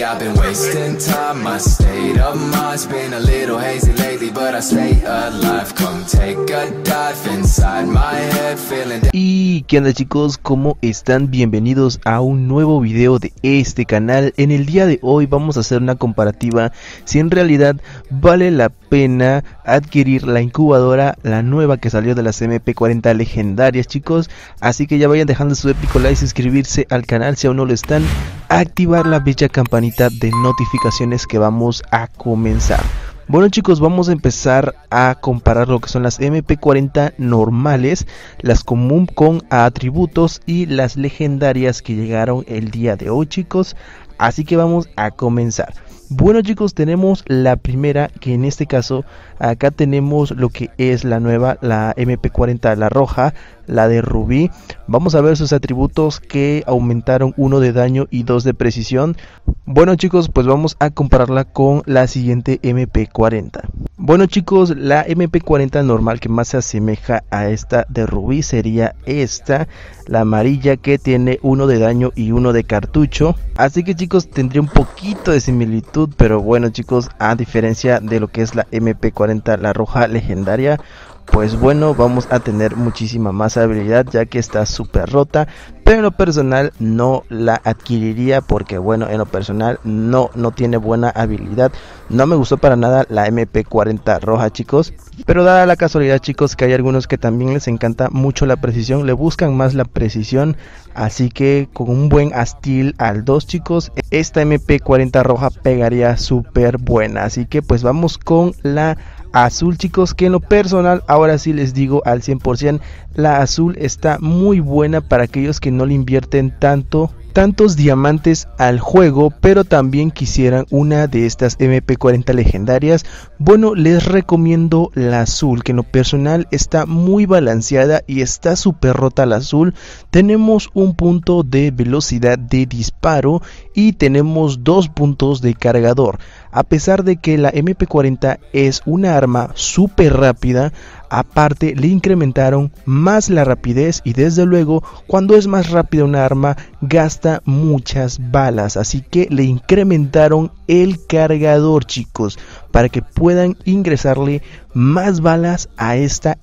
lately, I've been wasting time. My state of mind's been a little hazy lately, but I stay alive. Come take a dive inside my head, feeling. Y qué onda chicos, ¿cómo están? Bienvenidos a un nuevo video de este canal. En el día de hoy vamos a hacer una comparativa si en realidad vale la pena adquirir la incubadora, la nueva que salió de las MP40 legendarias, chicos. Así que ya vayan dejando su épico like, suscribirse al canal si aún no lo están, activar la bella campanita de notificaciones que vamos a comenzar. Bueno chicos, vamos a empezar a comparar lo que son las MP40 normales, las común con atributos y las legendarias que llegaron el día de hoy, chicos. Así que vamos a comenzar. Bueno chicos, tenemos la primera, que en este caso acá tenemos lo que es la nueva, la MP40, la roja, la de rubí. Vamos a ver sus atributos que aumentaron 1 de daño y 2 de precisión. Bueno chicos, pues vamos a compararla con la siguiente MP40. Bueno chicos, la MP40 normal que más se asemeja a esta de rubí sería esta, la amarilla, que tiene 1 de daño y 1 de cartucho. Así que chicos, tendría un poquito de similitud, pero bueno chicos, a diferencia de lo que es la MP40, la roja legendaria, pues bueno, vamos a tener muchísima más habilidad, ya que está súper rota. Pero en lo personal no la adquiriría porque bueno, en lo personal no tiene buena habilidad. No me gustó para nada la MP40 roja, chicos. Pero dada la casualidad, chicos, que hay algunos que también les encanta mucho la precisión, le buscan más la precisión. Así que con un buen Astil al 2, chicos, esta MP40 roja pegaría súper buena. Así que pues vamos con la azul, chicos, que en lo personal ahora sí les digo al 100%, la azul está muy buena para aquellos que no le invierten tantos diamantes al juego, pero también quisieran una de estas MP40 legendarias. Bueno, les recomiendo la azul, que en lo personal está muy balanceada y está súper rota la azul. Tenemos un punto de velocidad de disparo y tenemos 2 puntos de cargador. A pesar de que la MP40 es una arma súper rápida, aparte le incrementaron más la rapidez y desde luego cuando es más rápida una arma gasta muchas balas, así que le incrementaron el cargador, chicos, para que puedan ingresarle más balas a esta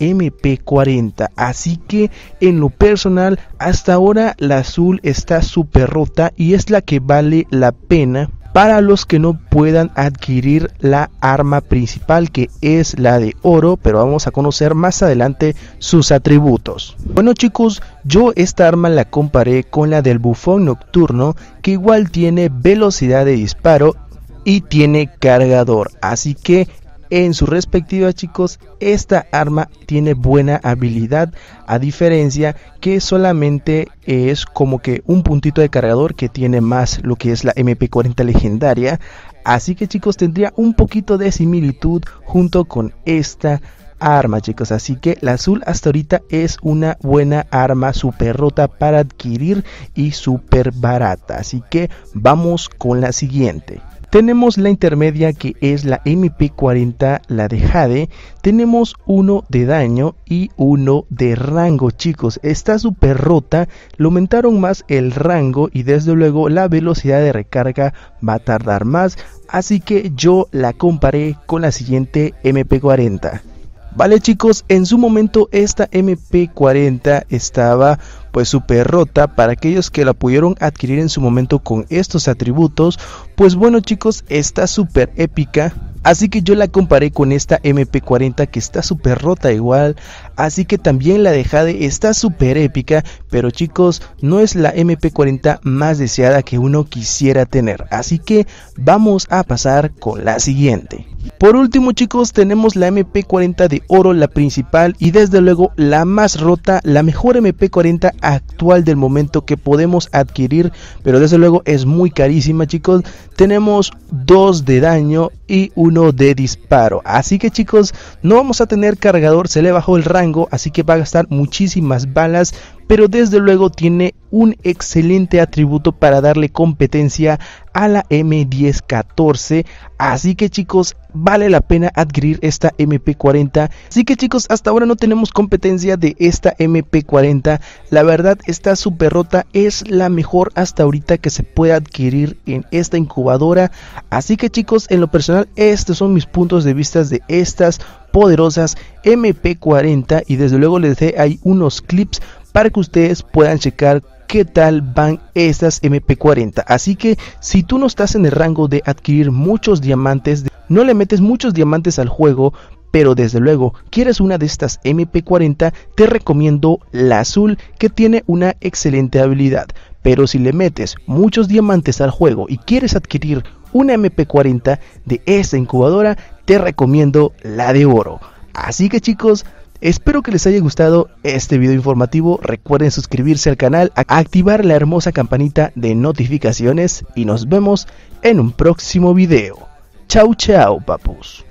MP40. Así que en lo personal hasta ahora la azul está súper rota y es la que vale la pena para los que no puedan adquirir la arma principal, que es la de oro, pero vamos a conocer más adelante sus atributos. Bueno chicos, yo esta arma la comparé con la del bufón nocturno, que igual tiene velocidad de disparo y tiene cargador, así que en su respectiva, chicos, esta arma tiene buena habilidad, a diferencia que solamente es como que un puntito de cargador, que tiene más lo que es la MP40 legendaria. Así que chicos, tendría un poquito de similitud junto con esta arma, chicos. Así que la azul hasta ahorita es una buena arma, súper rota para adquirir y súper barata. Así que vamos con la siguiente. Tenemos la intermedia, que es la MP40, la de Jade. Tenemos 1 de daño y 1 de rango, chicos. Está súper rota, le aumentaron más el rango y desde luego la velocidad de recarga va a tardar más. Así que yo la comparé con la siguiente MP40. Vale chicos, en su momento esta MP40 estaba pues súper rota. Para aquellos que la pudieron adquirir en su momento con estos atributos, pues bueno chicos, está súper épica. Así que yo la comparé con esta MP40 que está súper rota igual. Así que también la de Jade está súper épica, pero chicos, no es la MP40 más deseada que uno quisiera tener. Así que vamos a pasar con la siguiente. Por último chicos, tenemos la MP40 de oro, la principal y desde luego la más rota, la mejor MP40 actual del momento que podemos adquirir, pero desde luego es muy carísima, chicos. Tenemos 2 de daño y 1 de disparo, así que chicos, no vamos a tener cargador, se le bajó el rango, así que va a gastar muchísimas balas. pero desde luego tiene un excelente atributo para darle competencia a la M1014. Así que chicos, vale la pena adquirir esta MP40. Así que chicos, hasta ahora no tenemos competencia de esta MP40. La verdad está súper rota, es la mejor hasta ahorita que se puede adquirir en esta incubadora. Así que chicos, en lo personal estos son mis puntos de vista de estas poderosas MP40, y desde luego les dejé ahí unos clips para que ustedes puedan checar qué tal van estas MP40. Así que si tú no estás en el rango de adquirir muchos diamantes, no le metes muchos diamantes al juego, pero desde luego quieres una de estas MP40, te recomiendo la azul, que tiene una excelente habilidad. Pero si le metes muchos diamantes al juego y quieres adquirir una MP40 de esta incubadora, te recomiendo la de oro. Así que chicos, espero que les haya gustado este video informativo. Recuerden suscribirse al canal, activar la hermosa campanita de notificaciones y nos vemos en un próximo video. Chau chau papus.